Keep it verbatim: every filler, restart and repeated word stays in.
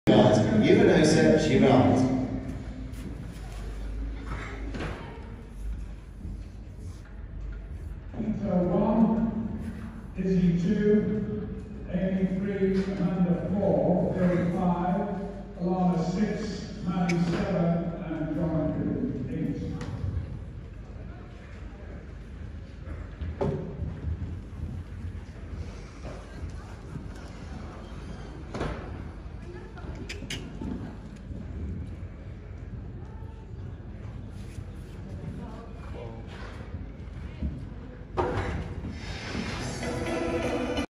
Juvenosa Girard. Peter one, Izzy two, Amy three, Amanda four, Bill five, Alana six, Maddie seven, and Jonathan eight.